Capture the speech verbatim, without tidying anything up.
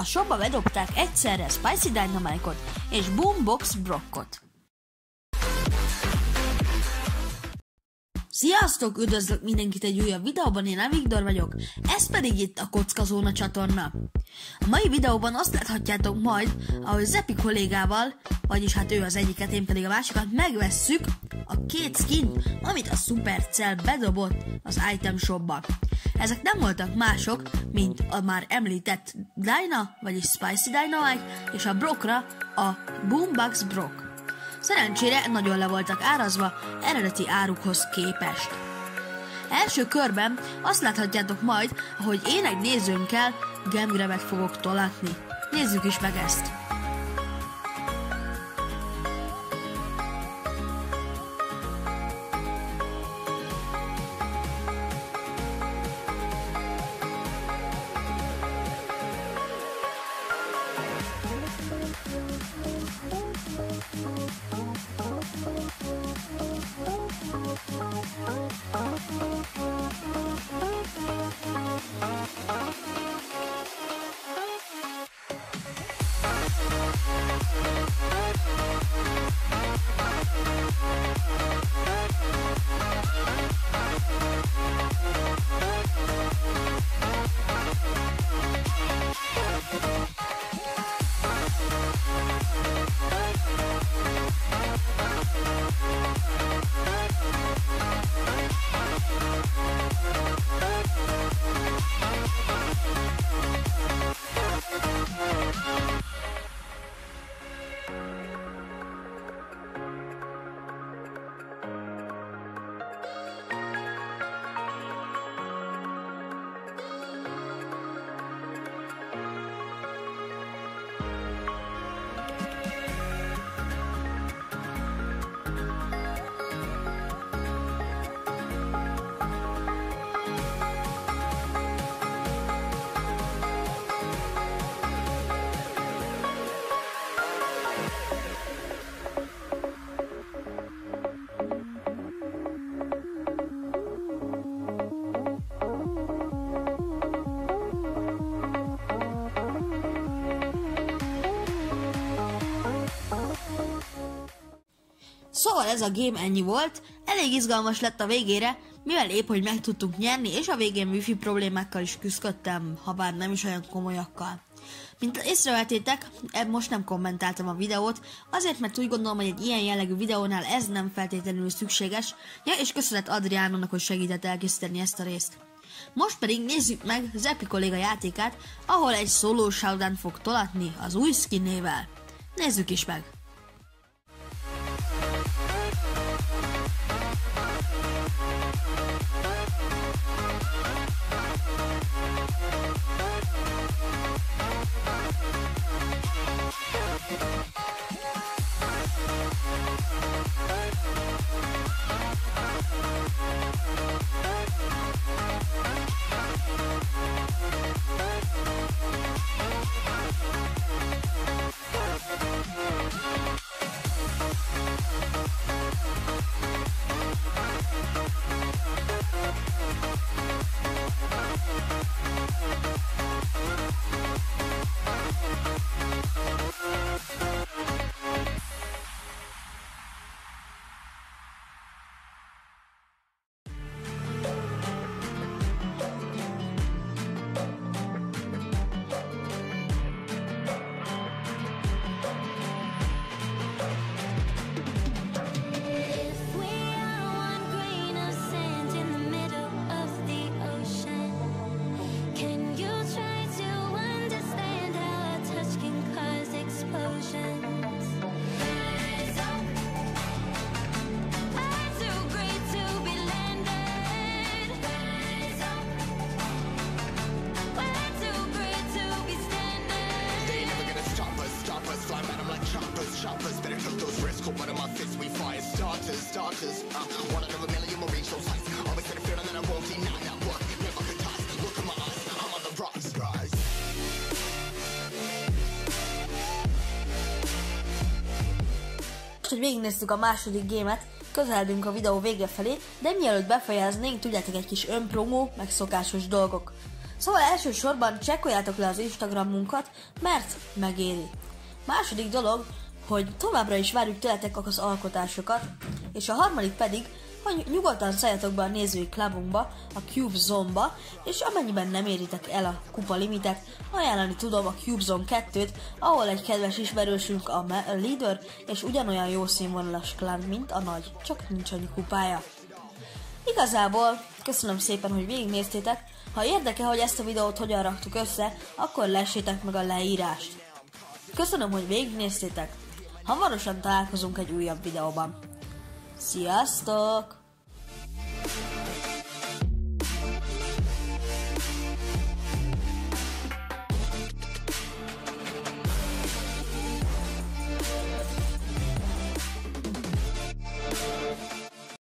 A shopba bedobták egyszerre Spicy Dynamite-ot és Boombox Brockot. Sziasztok! Üdvözlök mindenkit egy újabb videóban, én a Viktor vagyok, ez pedig itt a Kockazóna csatorna. A mai videóban azt láthatjátok majd, ahogy Zepi kollégával, vagyis hát ő az egyiket, én pedig a másikat megvesszük a két skin, amit a Supercell bedobott az Item Shopba. Ezek nem voltak mások, mint a már említett Dyna, vagyis Spicy Dynamite, és a Brockra a Boombox Brock. Szerencsére nagyon le voltak árazva eredeti árukhoz képest. Első körben azt láthatjátok majd, ahogy én egy nézőnkkel gemgrabet fogok tolatni. Nézzük is meg ezt! Szóval ez a game ennyi volt, elég izgalmas lett a végére, mivel épp hogy meg tudtunk nyerni, és a végén wifi problémákkal is küzdöttem, ha bár nem is olyan komolyakkal. Mint észrevettétek, most nem kommentáltam a videót, azért mert úgy gondolom, hogy egy ilyen jellegű videónál ez nem feltétlenül szükséges, ja, és köszönet Adriánónak, hogy segített elkészíteni ezt a részt. Most pedig nézzük meg Zepi kolléga játékát, ahol egy solo showdown fog tolatni az új skinnével. Nézzük is meg! Starters, uh, one out of a million will reach those heights. Always had a feeling that I won't deny that work. Never could toss. Look in my eyes, I'm on the rocks, guys. Most, hogy végignéztük a második gémet, közeledünk a videó vége felé, de mielőtt befejeznénk, tudjátok, egy kis önpromó, meg szokásos dolgok. Szóval elsősorban csekkoljátok le az Instagramunkat, mert megéri. Második dolog, hogy továbbra is várjuk tőletek az alkotásokat, és a harmadik pedig, hogy nyugodtan szálljatok be a nézői klubunkba, a Cube Zone-ba, és amennyiben nem éritek el a kupa limitet, ajánlani tudom a Cube Zone kettőt, ahol egy kedves ismerősünk a leader, és ugyanolyan jó színvonalas klán, mint a nagy, csak nincs annyi kupája. Igazából köszönöm szépen, hogy végignéztétek, ha érdekel, hogy ezt a videót hogyan raktuk össze, akkor lessétek meg a leírást. Köszönöm, hogy végignéztétek, hamarosan találkozunk egy újabb videóban. Sziasztok!